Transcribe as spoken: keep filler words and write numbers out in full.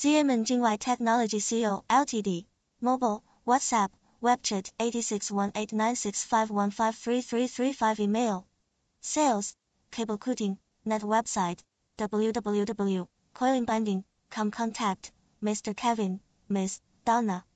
XIAMEN JINGWEI Technology Co., Ltd. Mobile, WhatsApp, WeChat eight six one eight nine six five one five three three three five Email. Sales, Cable Cutting, Net Website, w w w dot coiling binding dot com Contact, Mister Kevin, Miss Donna.